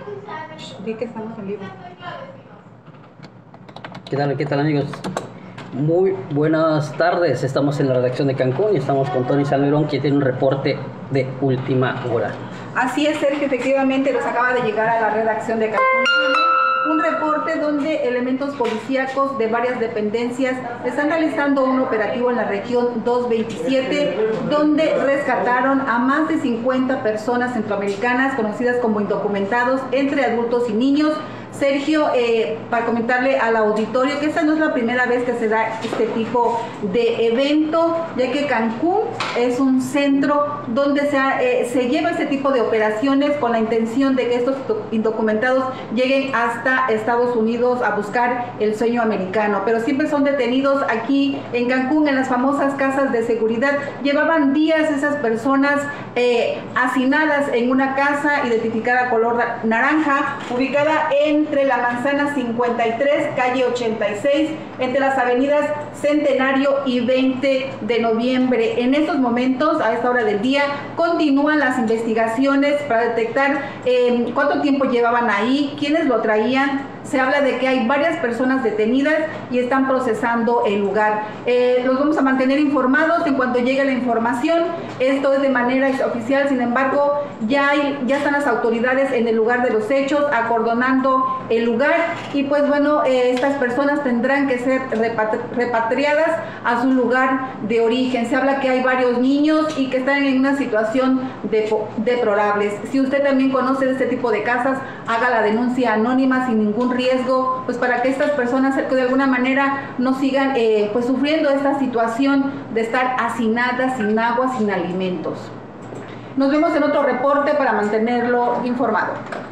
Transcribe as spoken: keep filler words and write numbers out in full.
Di que estamos en vivo. ¿Qué tal, qué tal, amigos? Muy buenas tardes. Estamos en la redacción de Cancún y estamos con Tony Salmerón, que tiene un reporte de última hora. Así es, Sergio, efectivamente nos acaba de llegar a la redacción de Cancún un reporte donde elementos policíacos de varias dependencias están realizando un operativo en la región doscientos veintisiete, donde rescataron a más de cincuenta personas centroamericanas conocidas como indocumentados, entre adultos y niños. Sergio, eh, para comentarle al auditorio que esta no es la primera vez que se da este tipo de evento, ya que Cancún es un centro donde se, eh, se lleva este tipo de operaciones con la intención de que estos indocumentados lleguen hasta Estados Unidos a buscar el sueño americano, pero siempre son detenidos aquí en Cancún, en las famosas casas de seguridad. Llevaban días esas personas eh, hacinadas en una casa identificada color naranja, ubicada en entre la manzana cincuenta y tres, calle ochenta y seis, entre las avenidas Centenario y veinte de noviembre. En estos momentos, a esta hora del día, continúan las investigaciones para detectar eh, cuánto tiempo llevaban ahí, quiénes lo traían. Se habla de que hay varias personas detenidas y están procesando el lugar. Eh, los vamos a mantener informados en cuanto llegue la información. Esto es de manera oficial, sin embargo, ya, hay, ya están las autoridades en el lugar de los hechos, acordonando el lugar, y pues bueno, eh, estas personas tendrán que ser repatriadas a su lugar de origen. Se habla que hay varios niños y que están en una situación deplorables. Si usted también conoce de este tipo de casas, haga la denuncia anónima sin ningún riesgo, pues para que estas personas de alguna manera no sigan eh, pues sufriendo esta situación de estar hacinadas, sin agua, sin alimentos. Nos vemos en otro reporte para mantenerlo informado.